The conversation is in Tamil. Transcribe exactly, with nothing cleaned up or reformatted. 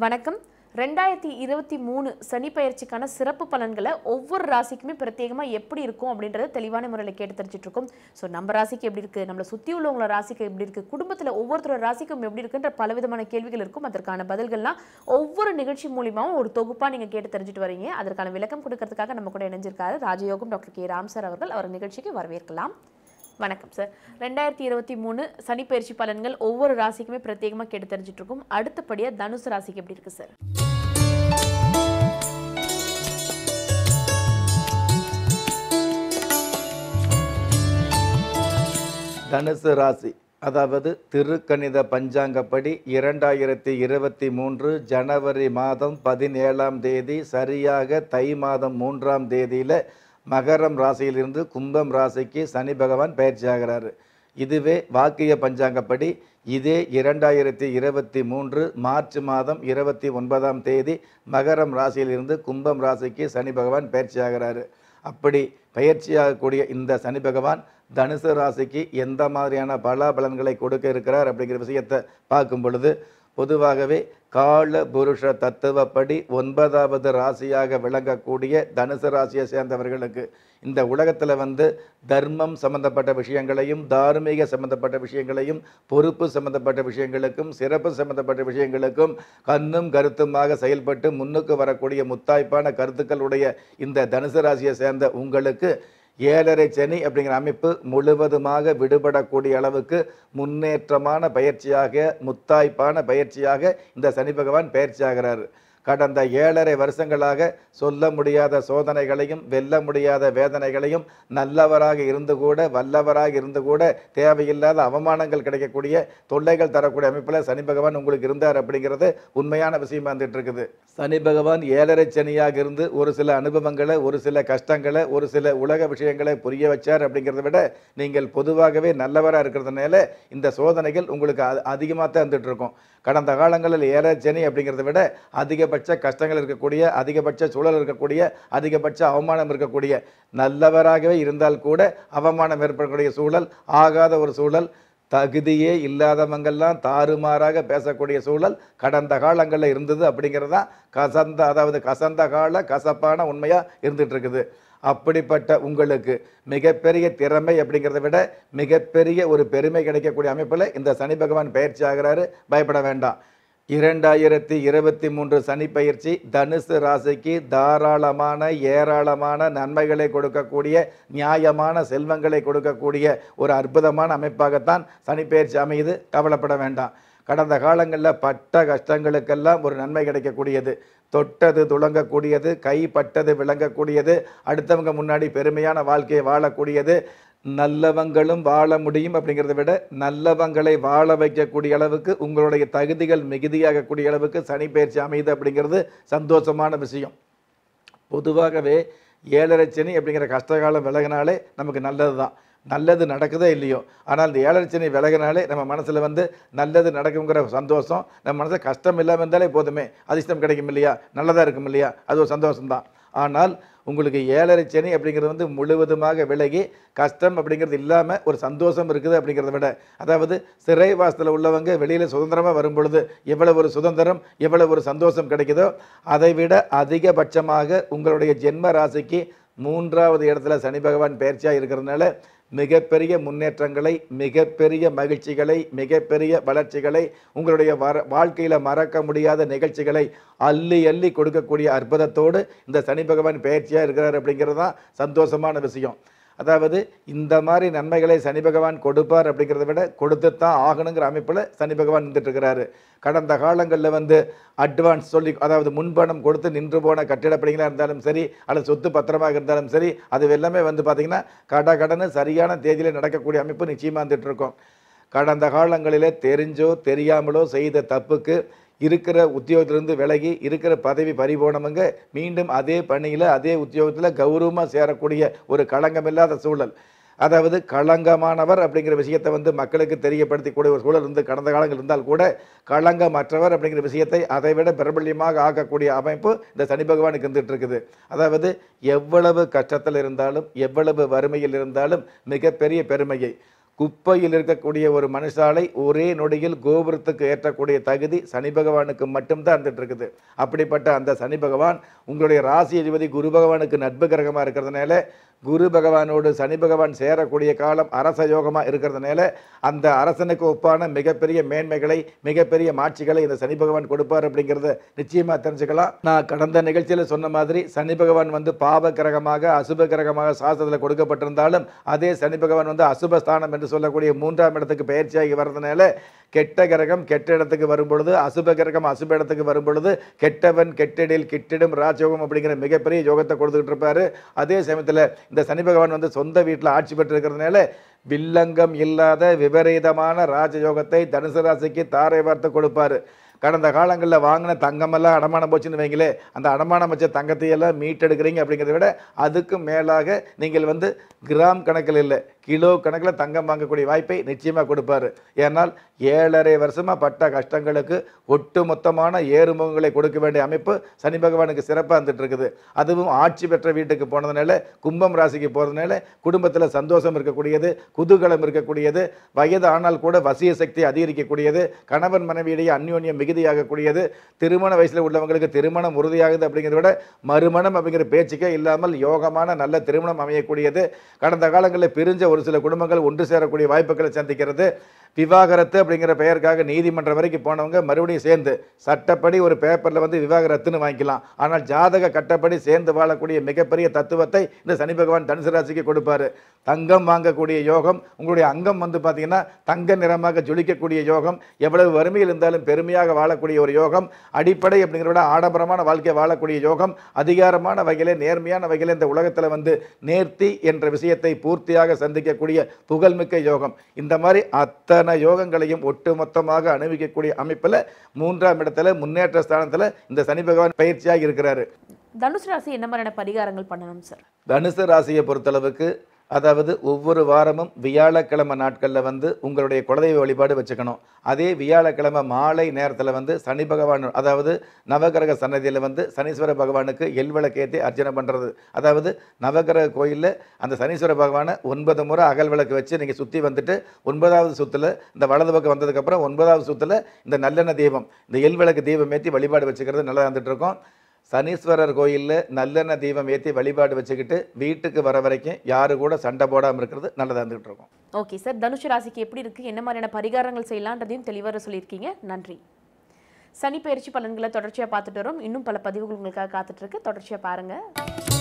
வணக்கம். ரெண்டாயிரத்தி இருபத்தி மூணு சனி பயிற்சிக்கான சிறப்பு பலன்களை ஒவ்வொரு ராசிக்குமே பிரத்யேகமாக எப்படி இருக்கும் அப்படின்றத தெளிவான முறையில் கேட்டு தெரிஞ்சுட்டு இருக்கோம். ஸோ நம்ம ராசிக்கு எப்படி இருக்குது, நம்மளை சுற்றி உள்ளவங்கள ராசிக்கு எப்படி இருக்குது, குடும்பத்தில் ஒவ்வொருத்தரோட ராசிக்கும் எப்படி இருக்குன்ற பலவிதமான கேள்விகள் இருக்கும். அதற்கான பதில்கள்லாம் ஒவ்வொரு நிகழ்ச்சி மூலியமாகவும் ஒரு தொகுப்பாக நீங்கள் கேட்டு தெரிஞ்சுட்டு வரீங்க. அதற்கான விளக்கம் கொடுக்கறதுக்காக நம்ம கூட இணைஞ்சிருக்காரு ராஜயோகம் டாக்டர் கே ராம் சார் அவர்கள். அவர் நிகழ்ச்சிக்கு வரவேற்கலாம். வணக்கம் சார். ரெண்டாயிரத்தி இருபத்தி மூணு சனி பயிற்சி பலன்கள் ஒவ்வொரு ராசிக்குமே பிரத்யேகமாக கேட்டு தெரிஞ்சுட்டு இருக்கோம். அடுத்தபடியாக தனுசு ராசிக்கு எப்படி இருக்கு சார்? தனுசு ராசி, அதாவது திருக்கணித பஞ்சாங்கப்படி இரண்டாயிரத்தி இருபத்தி மூன்று ஜனவரி மாதம் பதினேழாம் தேதி சரியாக தை மாதம் மூன்றாம் தேதியில் மகரம் ராசியிலிருந்து கும்பம் ராசிக்கு சனி பகவான் பயிற்சி ஆகிறாரு. இதுவே வாக்கிய பஞ்சாங்கப்படி இதே இரண்டாயிரத்தி இருபத்தி மூன்று மார்ச் மாதம் இருபத்தி ஒன்பதாம் தேதி மகரம் ராசியிலிருந்து கும்பம் ராசிக்கு சனி பகவான் பயிற்சி ஆகிறாரு. அப்படி பயிற்சியாகக்கூடிய இந்த சனி பகவான் தனுசு ராசிக்கு எந்த மாதிரியான பலாபலன்களை கொடுக்க இருக்கிறார் அப்படிங்கிற விஷயத்தை பார்க்கும் பொழுது, பொதுவாகவே கால புருஷ தத்துவப்படி ஒன்பதாவது ராசியாக விளங்கக்கூடிய தனுசு ராசியை சேர்ந்தவர்களுக்கு இந்த உலகத்தில் வந்து தர்மம் சம்பந்தப்பட்ட விஷயங்களையும் தார்மீக சம்பந்தப்பட்ட விஷயங்களையும் பொறுப்பு சம்பந்தப்பட்ட விஷயங்களுக்கும் சிறப்பு சம்பந்தப்பட்ட விஷயங்களுக்கும் கண்ணும் கருத்துமாக செயல்பட்டு முன்னுக்கு வரக்கூடிய முத்தாய்ப்பான கருத்துக்களுடைய இந்த தனுசு ராசியை சேர்ந்த உங்களுக்கு ஏழரை சனி அப்படிங்கிற அமைப்பு முழுவதுமாக விடுபடக்கூடிய அளவுக்கு முன்னேற்றமான பயிற்சியாக முத்தாய்ப்பான பயிற்சியாக இந்த சனி பகவான் பயிற்சி ஆகிறார். கடந்த ஏழரை வருஷங்களாக சொல்ல முடியாத சோதனைகளையும் வெல்ல முடியாத வேதனைகளையும் நல்லவராக இருந்து கூட வல்லவராக இருந்து கூட தேவையில்லாத அவமானங்கள் கிடைக்கக்கூடிய தொல்லைகள் தரக்கூடிய அமைப்பில் சனி பகவான் உங்களுக்கு இருந்தார் அப்படிங்கிறது உண்மையான விஷயமா வந்துட்டு இருக்குது. சனி பகவான் ஏழரை சனியாக இருந்து ஒரு சில அனுபவங்களை ஒரு சில கஷ்டங்களை ஒரு சில உலக விஷயங்களை புரிய வச்சார் அப்படிங்கிறத விட நீங்கள் பொதுவாகவே நல்லவராக இருக்கிறதுனால இந்த சோதனைகள் உங்களுக்கு அதிகமாக தான் வந்துட்டு இருக்கும். கடந்த காலங்களில் ஏழரை சனி அப்படிங்கிறத விட அதிகபட்ச கஷ்டங்கள் இருக்கக்கூடிய அதிகபட்ச சூழல் இருக்கக்கூடிய அதிகபட்ச அவமானம் இருக்கக்கூடிய நல்லவராகவே இருந்தால் கூட அவமானம் ஏற்படக்கூடிய சூழல், ஆகாத ஒரு சூழல், தகுதியே இல்லாதவங்கள்லாம் தாறுமாறாக பேசக்கூடிய சூழல் கடந்த காலங்களில் இருந்தது. அப்படிங்கிறது தான் கசந்த அதாவது கசந்த கால கசப்பான உண்மையாக இருந்துகிட்டு இருக்குது. அப்படிப்பட்ட உங்களுக்கு மிகப்பெரிய திறமை அப்படிங்கிறத விட மிகப்பெரிய ஒரு பெருமை கிடைக்கக்கூடிய அமைப்பில் இந்த சனி பகவான் பயிற்சி ஆகிறாரு. பயப்பட வேண்டாம். இரண்டாயிரத்தி இருபத்தி மூன்று சனி பயிற்சி தனுசு ராசிக்கு தாராளமான ஏராளமான நன்மைகளை கொடுக்கக்கூடிய நியாயமான செல்வங்களை கொடுக்கக்கூடிய ஒரு அற்புதமான அமைப்பாகத்தான் சனி பயிற்சி அமையுது. கவலைப்பட வேண்டாம். கடந்த காலங்களில் பட்ட கஷ்டங்களுக்கெல்லாம் ஒரு நன்மை கிடைக்கக்கூடியது, தொட்டது துளங்கக்கூடியது, கைப்பட்டது விளங்கக்கூடியது, அடுத்தவங்க முன்னாடி பெருமையான வாழ்க்கையை வாழக்கூடியது, நல்லவங்களும் வாழ முடியும் அப்படிங்கிறத விட நல்லவங்களை வாழ வைக்கக்கூடிய அளவுக்கு உங்களுடைய தகுதிகள் மிகுதியாகக்கூடிய அளவுக்கு சனி பயிற்சி அமையுது அப்படிங்கிறது சந்தோஷமான விஷயம். பொதுவாகவே ஏழரை சனி அப்படிங்கிற கஷ்டகாலம் விலகினாலே நமக்கு நல்லது தான். நல்லது நடக்குதோ இல்லையோ, ஆனால் இந்த ஏழரை சனி விலகினாலே நம்ம மனசில் வந்து நல்லது நடக்குங்கிற சந்தோஷம், நம்ம மனசில் கஷ்டம் இல்லாமல் இருந்தாலே போதுமே, அதிர்ஷ்டம் கிடைக்கும் இல்லையா, நல்லதாக இருக்கும் இல்லையா, அது ஒரு சந்தோஷம்தான். ஆனால் உங்களுக்கு ஏழரை சனி அப்படிங்கிறது வந்து முழுவதுமாக விலகி கஷ்டம் அப்படிங்கிறது இல்லாமல் ஒரு சந்தோஷம் இருக்குது அப்படிங்கிறத விட, அதாவது சிறைவாசத்தில் உள்ளவங்க வெளியில் சுதந்திரமாக வரும் பொழுது எவ்வளவு ஒரு சுதந்திரம் எவ்வளவு ஒரு சந்தோஷம் கிடைக்குதோ அதை விட அதிகபட்சமாக உங்களுடைய ஜென்ம ராசிக்கு மூன்றாவது இடத்துல சனி பகவான் பயிற்சியாக இருக்கிறதுனால மிகப்பெரிய முன்னேற்றங்களை மிகப்பெரிய மகிழ்ச்சிகளை மிகப்பெரிய வளர்ச்சிகளை உங்களுடைய வர வாழ்க்கையில் மறக்க முடியாத நிகழ்ச்சிகளை அள்ளி அள்ளி கொடுக்கக்கூடிய அற்புதத்தோடு இந்த சனி பகவான் பயிற்சியாக இருக்கிறார் அப்படிங்கிறது தான் சந்தோஷமான விஷயம். அதாவது இந்த மாதிரி நன்மைகளை சனி பகவான் கொடுப்பார் அப்படிங்கிறத விட கொடுத்துத்தான் ஆகணுங்கிற அமைப்பில் சனி பகவான் நின்றுட்டு இருக்கிறாரு. கடந்த காலங்களில் வந்து அட்வான்ஸ் சொல்லி, அதாவது முன்பணம் கொடுத்து நின்று போன கட்டிடப்பணிகளாக இருந்தாலும் சரி அல்லது சொத்து பத்திரமாக இருந்தாலும் சரி, அது எல்லாமே வந்து பார்த்திங்கன்னா கட கடன்னு சரியான தேதியில் நடக்கக்கூடிய அமைப்பு நிச்சயமாக வந்துட்டு இருக்கோம். கடந்த காலங்களில் தெரிஞ்சோ தெரியாமலோ செய்த தப்புக்கு இருக்கிற உத்தியோகத்திலிருந்து விலகி இருக்கிற பதவி பறிபோனவங்க மீண்டும் அதே பணியில் அதே உத்தியோகத்தில் கௌரவமாக சேரக்கூடிய ஒரு களங்கமில்லாத சூழல், அதாவது களங்கமானவர் அப்படிங்கிற விஷயத்தை வந்து மக்களுக்கு தெரியப்படுத்திக்கூடிய ஒரு சூழல் இருந்து கடந்த காலங்கள் இருந்தால் கூட களங்கமற்றவர் அப்படிங்கிற விஷயத்தை அதை விட பிரபல்யமாக ஆக்கக்கூடிய அமைப்பு இந்த சனி பகவானுக்கு இருந்துட்டு இருக்குது. அதாவது எவ்வளவு கஷ்டத்தில் இருந்தாலும் எவ்வளவு வறுமையில் இருந்தாலும் மிகப்பெரிய பெருமையை குப்பையில் இருக்கக்கூடிய ஒரு மனுஷாலை ஒரே நொடியில் கோபுரத்துக்கு ஏற்றக்கூடிய தகுதி சனி பகவானுக்கு மட்டும்தான் இருந்துட்டு இருக்குது. அப்படிப்பட்ட அந்த சனி பகவான் உங்களுடைய ராசி அதிபதி குரு பகவானுக்கு நட்பு கிரகமாக இருக்கிறதுனால, குரு பகவானோடு சனி பகவான் சேரக்கூடிய காலம் அரச யோகமாக இருக்கிறதுனால, அந்த அரசனுக்கு ஒப்பான மிகப்பெரிய மேன்மைகளை மிகப்பெரிய மாட்சிகளை இந்த சனி பகவான் கொடுப்பார் அப்படிங்கிறத நிச்சயமாக தெரிஞ்சுக்கலாம். நான் கடந்த நிகழ்ச்சியில் சொன்ன மாதிரி சனி பகவான் வந்து பாவ கிரகமாக அசுப கிரகமாக சாஸ்திரத்தில் கொடுக்கப்பட்டிருந்தாலும், அதே சனி பகவான் வந்து அசுபஸ்தானம் என்று சொல்லக்கூடிய மூன்றாம் இடத்துக்கு பயிற்சியாகி வர்றதுனால, கெட்ட கிரகம் கெட்ட இடத்துக்கு வரும்பொழுது, அசுப கிரகம் அசுப இடத்துக்கு வரும்பொழுது, கெட்டவன் கெட்டடில் கிட்டிடும் ராஜயோகம் அப்படிங்கிற மிகப்பெரிய யோகத்தை கொடுத்துக்கிட்டு இருப்பாரு. அதே சமயத்தில் இந்த சனி பகவான் வந்து சொந்த வீட்டில் ஆட்சி பெற்று இருக்கிறதுனால வில்லங்கம் இல்லாத விபரீதமான ராஜயோகத்தை தனுசு ராசிக்கு தாரை வார்த்து கொடுப்பாரு. கடந்த காலங்களில் வாங்கின தங்கமெல்லாம் அடமானம் போச்சுன்னு வைங்களே, அந்த அடமானம் வச்ச தங்கத்தையெல்லாம் மீட்டெடுக்கிறீங்க அப்படிங்கிறத விட அதுக்கு மேலாக நீங்கள் வந்து கிராம் கணக்கில் இல்லை கிலோ கணக்கில் தங்கம் வாங்கக்கூடிய வாய்ப்பை நிச்சயமாக கொடுப்பாரு. ஏன்னால் ஏழரை வருஷமாக பட்ட கஷ்டங்களுக்கு ஒட்டு மொத்தமான ஏறுமுகங்களை கொடுக்க வேண்டிய அமைப்பு சனி பகவானுக்கு சிறப்பாக இருந்துட்டு இருக்குது. அதுவும் ஆட்சி பெற்ற வீட்டுக்கு போனதுனால, கும்பம் ராசிக்கு போகிறதுனால குடும்பத்தில் சந்தோஷம் இருக்கக்கூடியது, குதூகலம் இருக்கக்கூடியது, வயது ஆனால் கூட வசிய சக்தி அதிகரிக்கக்கூடியது, கணவன் மனைவியிடையே அந்யோன்யம் மிகுதியாகக்கூடியது, திருமண வயசில் உள்ளவங்களுக்கு திருமணம் உறுதியாகுது அப்படிங்கிறத விட மறுமணம் அப்படிங்கிற பேச்சுக்கே இல்லாமல் யோகமான நல்ல திருமணம் அமையக்கூடியது. கடந்த காலங்களில் பிரிஞ்ச ஒரு சில குடும்பங்கள் ஒன்று சேரக்கூடிய வாய்ப்புகளை சந்திக்கிறது. விவாகரத்து அப்படிங்கிற பெயருக்காக நீதிமன்றம் வரைக்கும் போனவங்க மறுபடியும் சேர்ந்து சட்டப்படி ஒரு பேப்பரில் வந்து விவாகரத்துன்னு வாங்கிக்கலாம். ஆனால் ஜாதக கட்டப்படி சேர்ந்து வாழக்கூடிய மிகப்பெரிய தத்துவத்தை இந்த சனி பகவான் தனுசு ராசிக்கு கொடுப்பாரு. தங்கம் வாங்கக்கூடிய யோகம், உங்களுடைய அங்கம் வந்து பார்த்தீங்கன்னா தங்க நிறமாக ஜொலிக்கக்கூடிய யோகம், எவ்வளவு வறுமையில் இருந்தாலும் பெருமையாக வாழக்கூடிய ஒரு யோகம், அடிப்படை அப்படிங்கிற விட ஆடம்பரமான வாழ்க்கை வாழக்கூடிய யோகம், அதிகாரமான வகையிலே நேர்மையான வகையில் இந்த உலகத்தில் வந்து நேர்த்தி என்ற விஷயத்தை பூர்த்தியாக சந்திக்கக்கூடிய புகழ்மிக்க யோகம். இந்த மாதிரி அத்தனை யோகங்களையும் ஒட்டுமொத்தமாக அனுபவிக்கக்கூடிய அமைப்பில் மூன்றாம் இடத்துல முன்னேற்ற ஸ்தானத்தில் இந்த சனி பகவான் பயிற்சியாக இருக்கிறாரு. தனுசு ராசி என்ன மாதிரியான பரிகாரங்கள் பண்ணணும் சார்? தனுசு ராசியை பொறுத்தளவுக்கு, அதாவது ஒவ்வொரு வாரமும் வியாழக்கிழமை நாட்களில் வந்து உங்களுடைய குலதெய்வ வழிபாடு வச்சுக்கணும். அதே வியாழக்கிழமை மாலை நேரத்தில் வந்து சனி பகவான், அதாவது நவகிரக சன்னதியில் வந்து சனீஸ்வர பகவானுக்கு எல்விளக்கேற்றி அர்ச்சனை பண்ணுறது. அதாவது நவகிரக கோயிலில் அந்த சனீஸ்வர பகவானை ஒன்பது முறை அகல் விளக்கு வச்சு நீங்கள் சுற்றி வந்துட்டு ஒன்பதாவது சுற்றில் இந்த வலது பக்கம் வந்ததுக்கப்புறம் ஒன்பதாவது சுற்றில் இந்த நல்லெண்ணெய் தீபம், இந்த எல்விளக்கு தீபம் ஏற்றி வழிபாடு வச்சுக்கிறது நல்லா வந்துட்டு இருக்கோம். சனீஸ்வரர் கோயிலில் நல்லெண்ணெய் தீபம் ஏற்றி வழிபாடு வச்சுக்கிட்டு வீட்டுக்கு வர வரைக்கும் யாரு கூட சண்டை போடாமல் இருக்கிறது நல்லதாக இருந்துகிட்டு இருக்கோம். ஓகே சார், தனுசு ராசிக்கு எப்படி இருக்குது, என்ன மாதிரியான பரிகாரங்கள் செய்யலான்றதையும் தெளிவாக சொல்லியிருக்கீங்க. நன்றி. சனி பயிற்சி பலன்களை தொடர்ச்சியாக பார்த்துட்டு வரோம். இன்னும் பல பதிவுகள் உங்களுக்காக காத்துட்ருக்கு, தொடர்ச்சியாக பாருங்கள்.